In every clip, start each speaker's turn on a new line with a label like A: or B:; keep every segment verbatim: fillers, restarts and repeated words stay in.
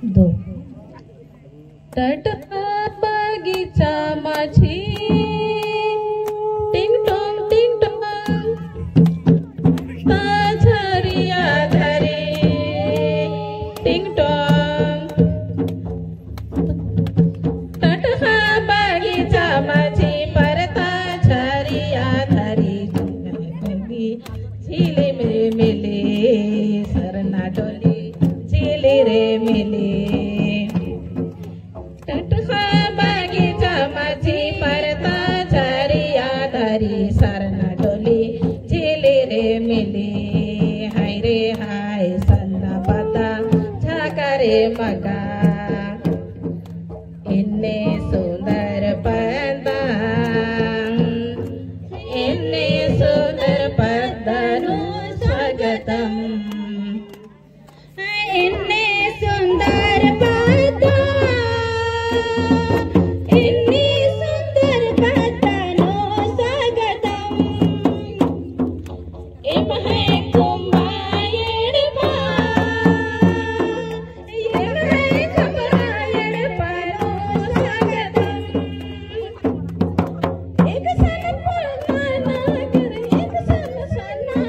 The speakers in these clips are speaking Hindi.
A: दो टटका बगीचा माझी टिंग टोंग टिंग टोंग झरिया धरे टिंग टोंग टटका बगीचा माझी परता झरिया धरे झीले में मिले सरना डोली झीले रे मिले टटका बगीचा माझी परता झरिया धरी सरना डोली झीले रे मिले हाय रे हाय सन्ना पता झाका रे मगा इन्ने सुंदर पदा इन्ने सुंदर पदानु स्वागतम
B: इन्ने सुंदर पदा इन्ने सुंदर पदानु स्वागतम इम है कुंभायड़ पा इम है कुंभायड़ पानु स्वागतम एक सन पुलना कर एक सन सना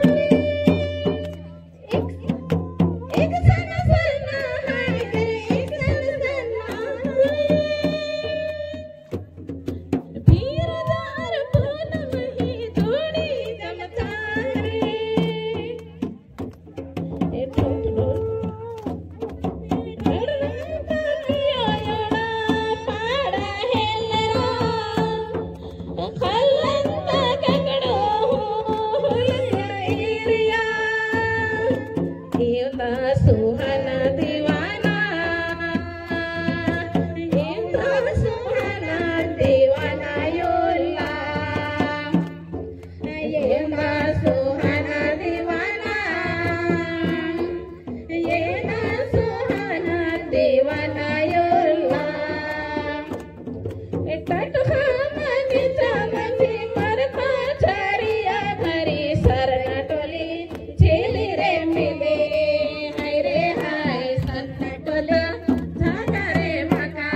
B: एक एक सन सना हाय कर एक सन सना पीरदार पूनम ही जोड़ी जमतारे ए ठोक डोल पाड़ा हेलरा खलंता ककड़ो हुलरिया
A: इवला सुहाना दीवाना इवला सुहाना दीवाना योला इवला सुहाना दीवाना इवला सुहाना दीवाना योला टटका बगीचा माझी परता झरिया धरी सरना टोली झीली रे मिले हाय रे हाय सरना टोली झाका रे मका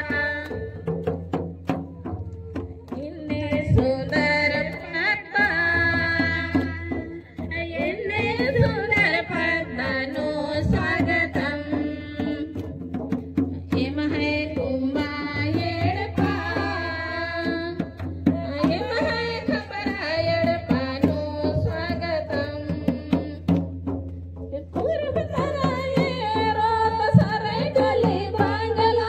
A: इन्ने सुंदर पदा इन्ने सुंदर पदानु स्वागतम इम है कुंभायड़ पा इम है खबरायड़ पानु स्वागतम पूर्व तराये रोत सरे गली बांगला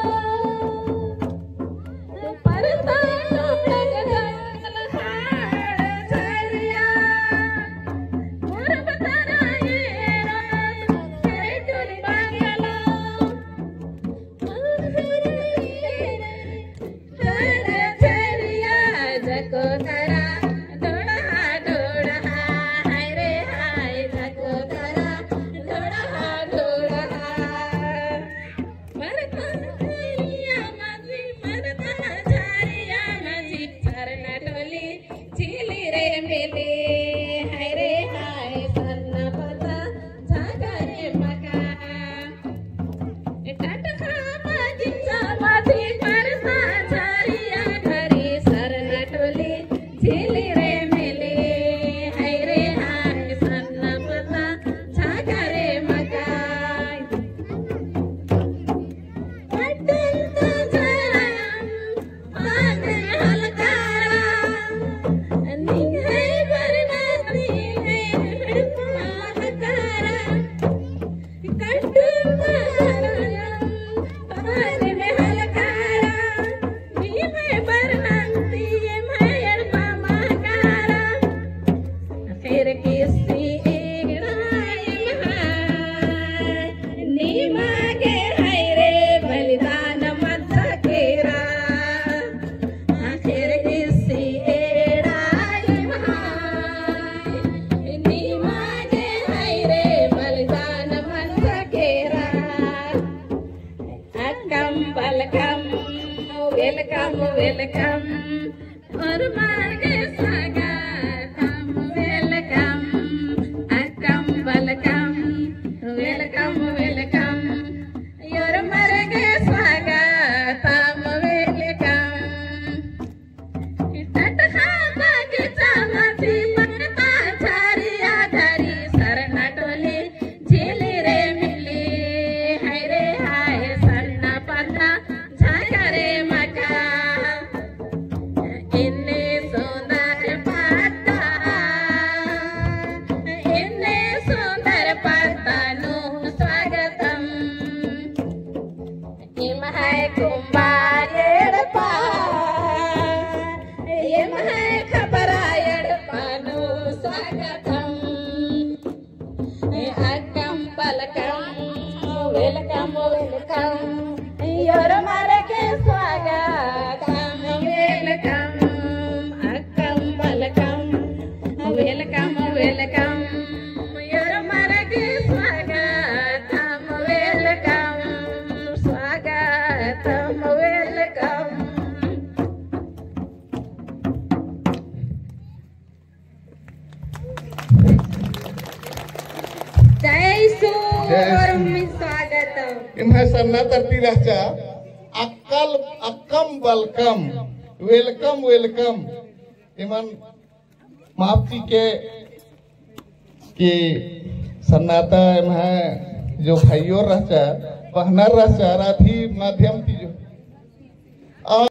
A: परता टोपक जंगल हाड़ झरिया पूर्व तराये रोत सरे गली बांगला झरिया जको धरा डोड़ा डोड़ा हाय रे हाय जको धरा डोड़ा डोड़ा मरता झरिया माझी मरता झरिया माझी सरना टोली झीली रे मिले हाय रे हाय सरना पता झाका रे मका टटका बगीचा माझी परता झरिया धरी सरना टोली झीली रे मिले हाय रे हाय सरना पता झाका रे मका अत्यंत झरा पाने हलकारा निघे बरनाती है हड़पा हकारा कटुंब पाने में हलकारा नीमे बरनाती है हड़पा हकारा फिर किसी नीमा के हाय रे बलिदान मत केरा आखिर किसी नीमा के हाय रे बलिदान मत केरा अकम बलकम वेलकम वेलकम और मार्गे स्वागतम वेलकम अकम बलकम वेलकम वेलकम वेलकम वेलकम योर मारे के स्वागतम वेलकम अक्कम वेलकम वेलकम वेलकम योर मारे के स्वागतम वेलकम स्वागतम वेलकम। जय सूर स्वागतम
C: इन्हें सन्ना तरती रहता अक्कल अक्कम वेलकम वेलकम वेलकम इमन माफी के कि सन्नाता इन्हें जो भाइयों रहता पहनर रहता राधी माध्यम की जो